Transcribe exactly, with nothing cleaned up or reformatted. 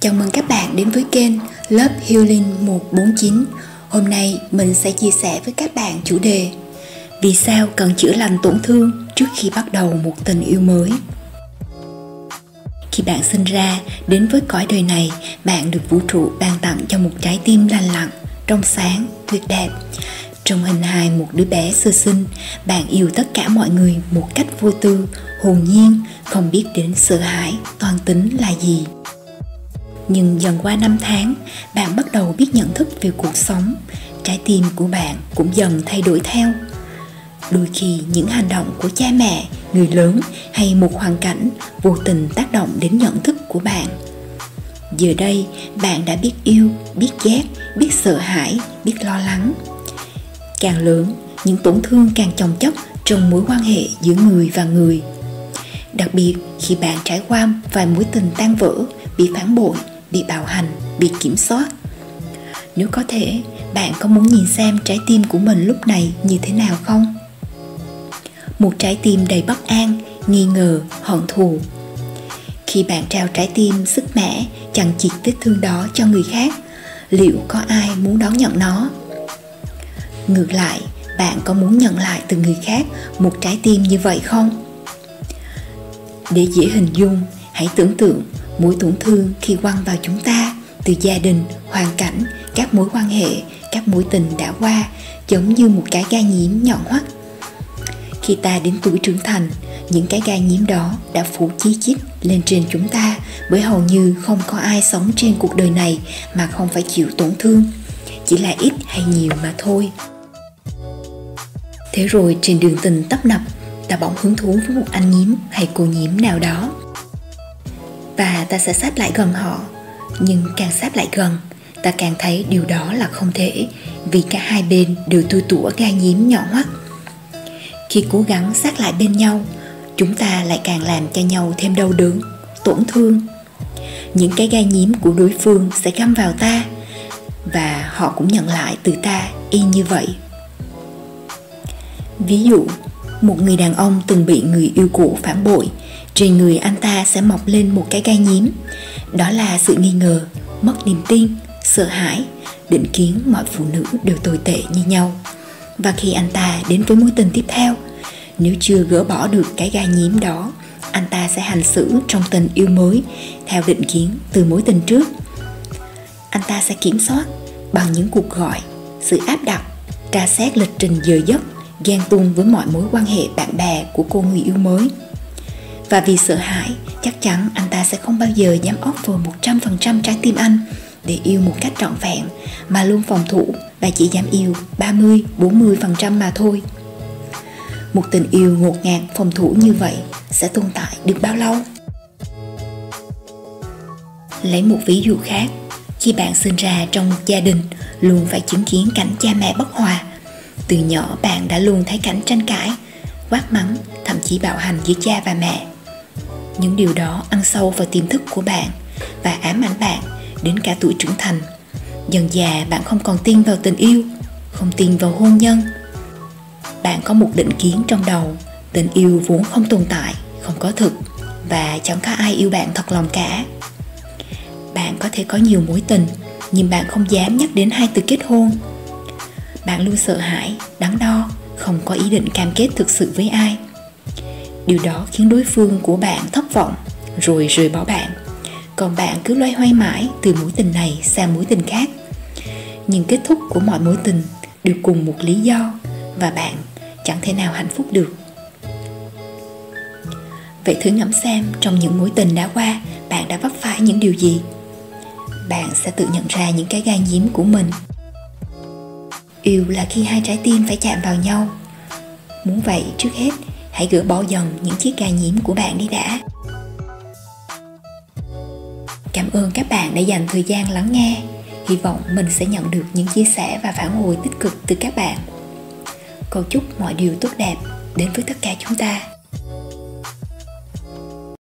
Chào mừng các bạn đến với kênh Love Healing một bốn chín. Hôm nay mình sẽ chia sẻ với các bạn chủ đề vì sao cần chữa lành tổn thương trước khi bắt đầu một tình yêu mới. Khi bạn sinh ra đến với cõi đời này, bạn được vũ trụ ban tặng cho một trái tim lành lặn, trong sáng, tuyệt đẹp. Trong hình hài một đứa bé sơ sinh, bạn yêu tất cả mọi người một cách vô tư, hồn nhiên, không biết đến sợ hãi, toan tính là gì. Nhưng dần qua năm tháng, bạn bắt đầu biết nhận thức về cuộc sống, trái tim của bạn cũng dần thay đổi theo. Đôi khi những hành động của cha mẹ, người lớn hay một hoàn cảnh vô tình tác động đến nhận thức của bạn. Giờ đây, bạn đã biết yêu, biết ghét, biết sợ hãi, biết lo lắng. Càng lớn, những tổn thương càng chồng chất trong mối quan hệ giữa người và người. Đặc biệt khi bạn trải qua vài mối tình tan vỡ, bị phản bội, bị bạo hành, bị kiểm soát. Nếu có thể, bạn có muốn nhìn xem trái tim của mình lúc này như thế nào không? Một trái tim đầy bất an, nghi ngờ, hận thù. Khi bạn trao trái tim sức mẻ, chằng chịt vết thương đó cho người khác, liệu có ai muốn đón nhận nó? Ngược lại, bạn có muốn nhận lại từ người khác một trái tim như vậy không? Để dễ hình dung, hãy tưởng tượng mối tổn thương khi quăng vào chúng ta từ gia đình, hoàn cảnh, các mối quan hệ, các mối tình đã qua, giống như một cái gai nhím nhọn hoắt. Khi ta đến tuổi trưởng thành, những cái gai nhím đó đã phủ chi chít lên trên chúng ta, bởi hầu như không có ai sống trên cuộc đời này mà không phải chịu tổn thương, chỉ là ít hay nhiều mà thôi. Thế rồi trên đường tình tấp nập, ta bỗng hứng thú với một anh nhím hay cô nhím nào đó, và ta sẽ sát lại gần họ. Nhưng càng sát lại gần, ta càng thấy điều đó là không thể, vì cả hai bên đều tua tủa gai nhím nhọn hoắt. Khi cố gắng sát lại bên nhau, chúng ta lại càng làm cho nhau thêm đau đớn, tổn thương. Những cái gai nhím của đối phương sẽ găm vào ta, và họ cũng nhận lại từ ta y như vậy. Ví dụ, một người đàn ông từng bị người yêu cũ phản bội, trên người anh ta sẽ mọc lên một cái gai nhím. Đó là sự nghi ngờ, mất niềm tin, sợ hãi, định kiến mọi phụ nữ đều tồi tệ như nhau. Và khi anh ta đến với mối tình tiếp theo, nếu chưa gỡ bỏ được cái gai nhím đó, anh ta sẽ hành xử trong tình yêu mới theo định kiến từ mối tình trước. Anh ta sẽ kiểm soát bằng những cuộc gọi, sự áp đặt, tra xét lịch trình giờ giấc, ghen tuông với mọi mối quan hệ bạn bè của cô người yêu mới. Và vì sợ hãi, chắc chắn anh ta sẽ không bao giờ dám offer một trăm phần trăm trái tim anh để yêu một cách trọn vẹn, mà luôn phòng thủ và chỉ dám yêu ba mươi đến bốn mươi phần trăm mà thôi. Một tình yêu ngột ngạt phòng thủ như vậy sẽ tồn tại được bao lâu? Lấy một ví dụ khác, khi bạn sinh ra trong một gia đình luôn phải chứng kiến cảnh cha mẹ bất hòa, từ nhỏ bạn đã luôn thấy cảnh tranh cãi, quát mắng, thậm chí bạo hành giữa cha và mẹ. Những điều đó ăn sâu vào tiềm thức của bạn và ám ảnh bạn đến cả tuổi trưởng thành. Dần dà bạn không còn tin vào tình yêu, không tin vào hôn nhân. Bạn có một định kiến trong đầu, tình yêu vốn không tồn tại, không có thực, và chẳng có ai yêu bạn thật lòng cả. Bạn có thể có nhiều mối tình, nhưng bạn không dám nhắc đến hai từ kết hôn. Bạn luôn sợ hãi, đắn đo, không có ý định cam kết thực sự với ai. Điều đó khiến đối phương của bạn thất vọng, rồi rời bỏ bạn. Còn bạn cứ loay hoay mãi từ mối tình này sang mối tình khác. Nhưng kết thúc của mọi mối tình đều cùng một lý do, và bạn chẳng thể nào hạnh phúc được. Vậy thử ngẫm xem trong những mối tình đã qua, bạn đã vấp phải những điều gì? Bạn sẽ tự nhận ra những cái gai nhím của mình. Yêu là khi hai trái tim phải chạm vào nhau. Muốn vậy, trước hết, hãy gỡ bỏ dần những chiếc gai nhím của bạn đi đã. Cảm ơn các bạn đã dành thời gian lắng nghe. Hy vọng mình sẽ nhận được những chia sẻ và phản hồi tích cực từ các bạn. Cầu chúc mọi điều tốt đẹp đến với tất cả chúng ta.